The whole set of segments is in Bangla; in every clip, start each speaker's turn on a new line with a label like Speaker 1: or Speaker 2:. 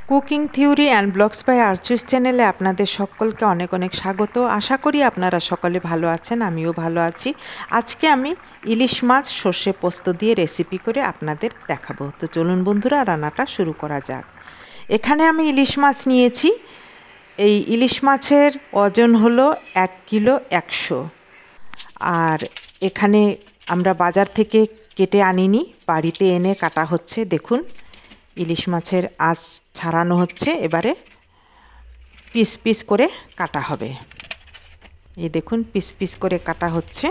Speaker 1: Cooking theory and blogs by আরচুস চ্যানেলে আপনাদের সকলকে অনেক অনেক স্বাগত। আশা করি আপনারা সকলে ভালো আছেন, আমিও ভালো আছি। আজকে আমি ইলিশ মাছ সর্ষে পোস্ত দিয়ে রেসিপি করে আপনাদের দেখাবো। তো চলুন বন্ধুরা, রান্নাটা শুরু করা যাক। এখানে আমি ইলিশ মাছ নিয়েছি। এই ইলিশ মাছের ওজন হলো 1 কিলো 100। আর এখানে আমরা বাজার থেকে কেটে আনিনি, বাড়িতে এনে কাটা হচ্ছে। দেখুন, ইলিশ মাছের আঁশ ছাড়ানো হচ্ছে, এবারে পিস পিস করে কাটা হবে। এই দেখুন, পিস পিস করে কাটা হচ্ছে।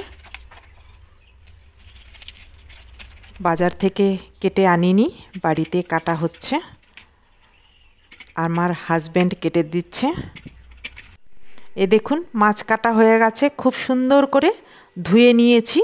Speaker 1: বাজার থেকে কেটে আনিনি, বাড়িতে কাটা হচ্ছে। আমার হাজব্যান্ড কেটে দিচ্ছে। এ দেখুন, মাছ কাটা হয়ে গেছে, খুব সুন্দর করে ধুয়ে নিয়েছি।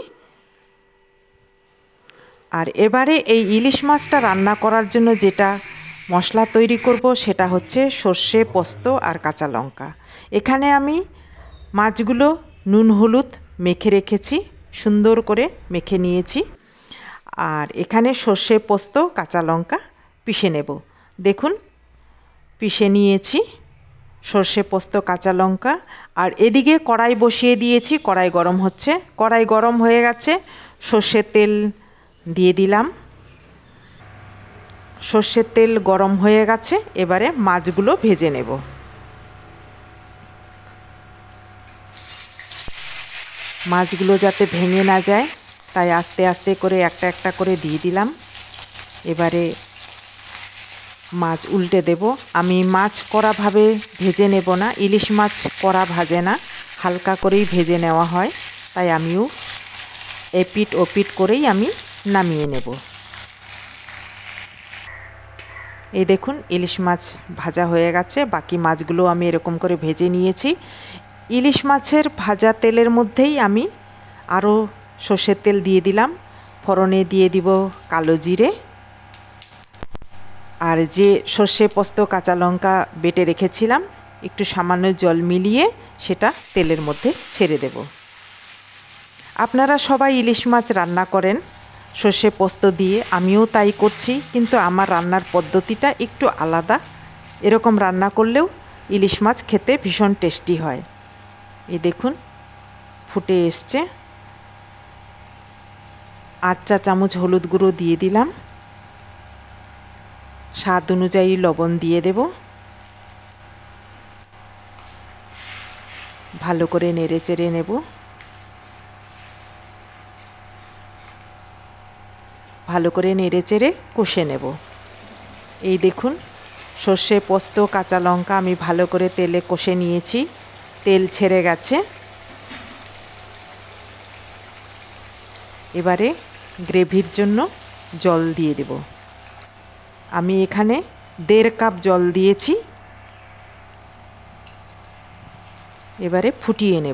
Speaker 1: আর এবারে এই ইলিশ মাছটা রান্না করার জন্য যেটা মশলা তৈরি করব সেটা হচ্ছে সর্ষে, পোস্ত আর কাঁচা লঙ্কা। এখানে আমি মাছগুলো নুন হলুদ মেখে রেখেছি, সুন্দর করে মেখে নিয়েছি। আর এখানে সর্ষে, পোস্ত, কাঁচা লঙ্কা পিষে নেব। দেখুন, পিষে নিয়েছি সর্ষে, পোস্ত, কাঁচা লঙ্কা। আর এদিকে কড়াই বসিয়ে দিয়েছি, কড়াই গরম হচ্ছে। কড়াই গরম হয়ে গেছে, সর্ষের তেল দিয়ে দিলাম। সর্ষের তেল গরম হয়ে গেছে, এবারে মাছগুলো ভেজে নেব। মাছগুলো যাতে ভেঙে না যায় তাই আস্তে আস্তে করে একটা একটা করে দিয়ে দিলাম। এবারে মাছ উল্টে দেব। আমি মাছ কড়াভাবে ভেজে নেব না, ইলিশ মাছ কড়া ভাজে না, হালকা করেই ভেজে নেওয়া হয়। তাই আমিও এপিট ওপিট করেই আমি নামিয়ে নেব। এই দেখুন, ইলিশ মাছ ভাজা হয়ে গেছে। বাকি মাছগুলো আমি এরকম করে ভেজে নিয়েছি। ইলিশ মাছের ভাজা তেলের মধ্যেই আমি আরও সর্ষের তেল দিয়ে দিলাম। ফোড়নে দিয়ে দিব কালো জিরে। আর যে সর্ষে, পোস্ত, কাঁচা লঙ্কা বেটে রেখেছিলাম, একটু সামান্য জল মিলিয়ে সেটা তেলের মধ্যে ছেড়ে দেব। আপনারা সবাই ইলিশ মাছ রান্না করেন সর্ষে পোস্ত দিয়ে, আমিও তাই করছি, কিন্তু আমার রান্নার পদ্ধতিটা একটু আলাদা। এরকম রান্না করলেও ইলিশ মাছ খেতে ভীষণ টেস্টি হয়। এই দেখুন, ফুটে এসছে। 8 চা চামচ হলুদ গুঁড়ো দিয়ে দিলাম। স্বাদ অনুযায়ী লবণ দিয়ে দেব। ভালো করে নেড়ে চেড়ে নেব। ভালো করে নেড়ে চেড়ে কষে নেব। এই দেখুন, সর্ষে, পোস্ত, কাঁচা লঙ্কা আমি ভালো করে তেলে কষে নিয়েছি, তেল ছেড়ে গেছে। এবারে গ্রেভির জন্য জল দিয়ে দেব। আমি এখানে 1.5 কাপ জল দিয়েছি। এবারে ফুটিয়ে নেব।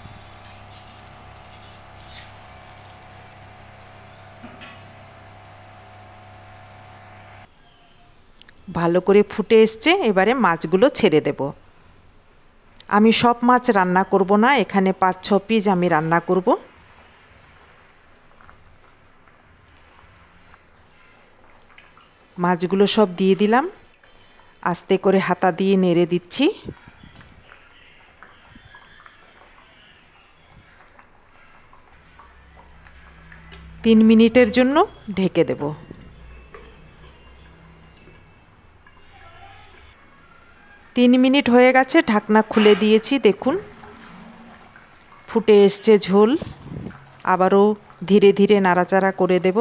Speaker 1: ভালো করে ফুটে এসছে, এবারে মাছগুলো ছেড়ে দেব। আমি সব মাছ রান্না করব না, এখানে 5-6 পিস আমি রান্না করব। মাছগুলো সব দিয়ে দিলাম। আস্তে করে হাতা দিয়ে নেড়ে দিচ্ছি। তিন মিনিটের জন্য ঢেকে দেব। 3 মিনিট হয়ে গেছে, ঢাকনা খুলে দিয়েছি। দেখুন, ফুটে এসছে ঝোল। আবারও ধীরে ধীরে নাড়াচাড়া করে দেব।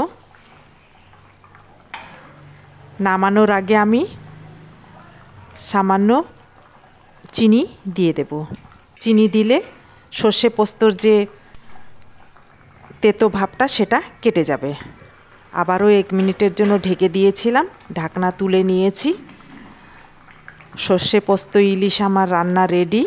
Speaker 1: নামানোর আগে আমি সামান্য চিনি দিয়ে দেব। চিনি দিলে সর্ষে পোস্তর যে তেতো ভাবটা সেটা কেটে যাবে। আবারও 1 মিনিটের জন্য ঢেকে দিয়েছিলাম, ঢাকনা তুলে নিয়েছি। সর্ষে পোস্ত ইলিশ আমার রান্না রেডি।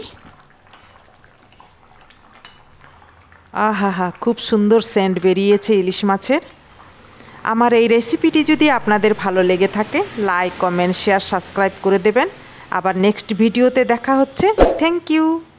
Speaker 1: আহা, খুব সুন্দর সেন্ট বেরিয়েছে ইলিশ মাছের। আমার এই রেসিপিটি যদি আপনাদের ভালো লেগে থাকে, লাইক, কমেন্ট, শেয়ার, সাবস্ক্রাইব করে দেবেন। আবার নেক্সট ভিডিওতে দেখা হচ্ছে। Thank you.